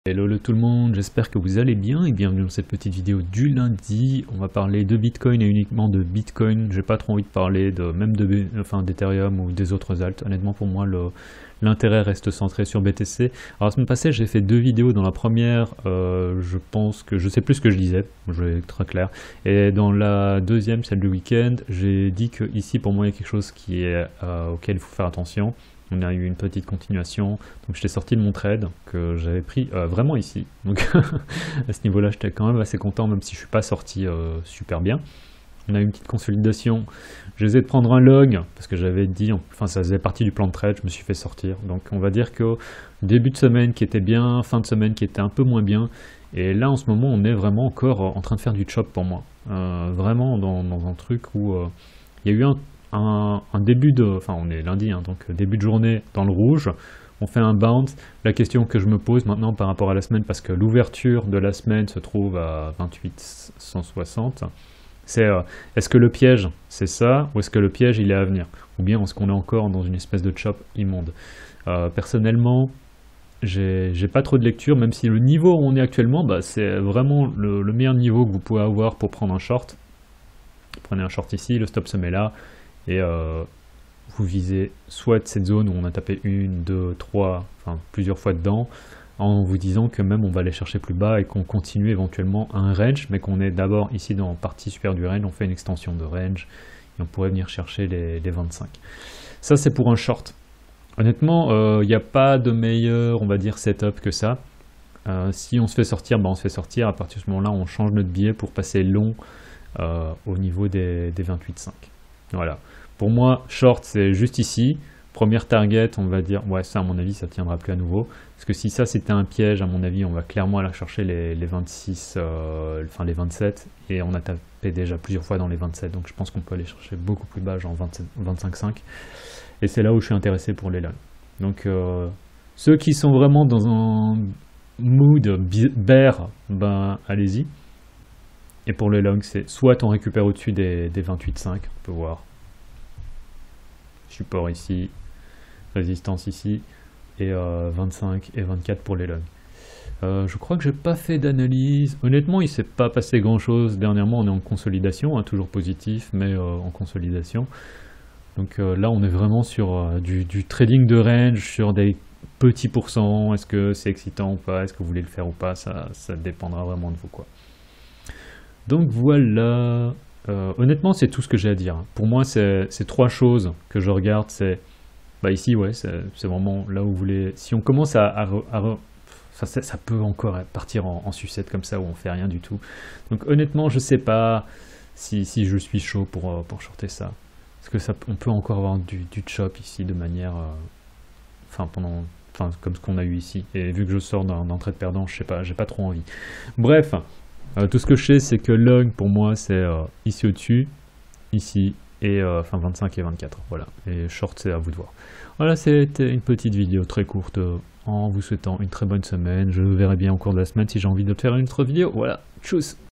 Hello tout le monde, j'espère que vous allez bien et bienvenue dans cette petite vidéo du lundi. On va parler de Bitcoin et uniquement de Bitcoin. J'ai pas trop envie de parler d'Ethereum ou des autres alts. Honnêtement pour moi l'intérêt reste centré sur BTC. Alors la semaine passée j'ai fait deux vidéos. Dans la première je sais plus ce que je disais, je vais être très clair. Et dans la deuxième, celle du week-end, j'ai dit que ici pour moi il y a quelque chose auquel il faut faire attention. On a eu une petite continuation, donc j'étais sorti de mon trade que j'avais pris vraiment ici. Donc à ce niveau-là, j'étais quand même assez content, même si je suis pas sorti super bien. On a eu une petite consolidation. J'ai essayé de prendre un log parce que j'avais dit, enfin ça faisait partie du plan de trade, je me suis fait sortir. Donc on va dire que début de semaine qui était bien, fin de semaine qui était un peu moins bien. Et là en ce moment, on est vraiment encore en train de faire du chop pour moi. Vraiment dans un truc où il y a eu un début de, enfin on est lundi, donc début de journée dans le rouge, on fait un bounce. La question que je me pose maintenant par rapport à la semaine, parce que l'ouverture de la semaine se trouve à 28,160, c'est est-ce que le piège c'est ça, ou est-ce que le piège il est à venir, ou bien est-ce qu'on est encore dans une espèce de chop immonde. Personnellement, j'ai pas trop de lecture, même si le niveau où on est actuellement, c'est vraiment le meilleur niveau que vous pouvez avoir pour prendre un short. Prenez un short ici, le stop se met là, et vous visez soit cette zone où on a tapé une, deux, trois, enfin plusieurs fois dedans, en vous disant que même on va aller chercher plus bas et qu'on continue éventuellement un range, mais qu'on est d'abord ici dans la partie supérieure du range, on fait une extension de range et on pourrait venir chercher les 25. Ça c'est pour un short. Honnêtement, il n'y a pas de meilleur, on va dire, setup que ça. Si on se fait sortir, on se fait sortir. À partir de ce moment-là, on change notre billet pour passer long au niveau des 28,5. Voilà. Pour moi, short, c'est juste ici. Première target, on va dire, ouais, ça à mon avis, ça tiendra plus à nouveau. Parce que si ça c'était un piège, à mon avis, on va clairement aller chercher les 26, enfin les 27. Et on a tapé déjà plusieurs fois dans les 27. Donc je pense qu'on peut aller chercher beaucoup plus bas, genre 25,5. Et c'est là où je suis intéressé pour les longs. Donc ceux qui sont vraiment dans un mood bear, allez-y. Et pour le long, c'est soit on récupère au-dessus des 28,5, on peut voir. Support ici, résistance ici, et 25 et 24 pour les longs. Je crois que j'ai pas fait d'analyse. Honnêtement, il s'est pas passé grand chose. Dernièrement, on est en consolidation, toujours positif, mais en consolidation. Donc là, on est vraiment sur du trading de range, sur des petits pourcents. Est-ce que c'est excitant ou pas? Est-ce que vous voulez le faire ou pas? Ça dépendra vraiment de vous, quoi. Donc voilà, honnêtement c'est tout ce que j'ai à dire. Pour moi c'est trois choses que je regarde, c'est ici ouais, c'est vraiment là où vous voulez. Si on commence ça peut encore partir en sucette comme ça où on fait rien du tout. Donc honnêtement je sais pas si je suis chaud pour shorter ça. Parce que on peut encore avoir du chop ici de manière, comme ce qu'on a eu ici. Et vu que je sors d'un trade perdant, je sais pas, j'ai pas trop envie. Bref. Tout ce que je sais, c'est que log pour moi c'est ici au-dessus, ici, et 25 et 24. Voilà. Et short, c'est à vous de voir. Voilà, c'était une petite vidéo très courte en vous souhaitant une très bonne semaine. Je verrai bien au cours de la semaine si j'ai envie de faire une autre vidéo. Voilà, tchuss!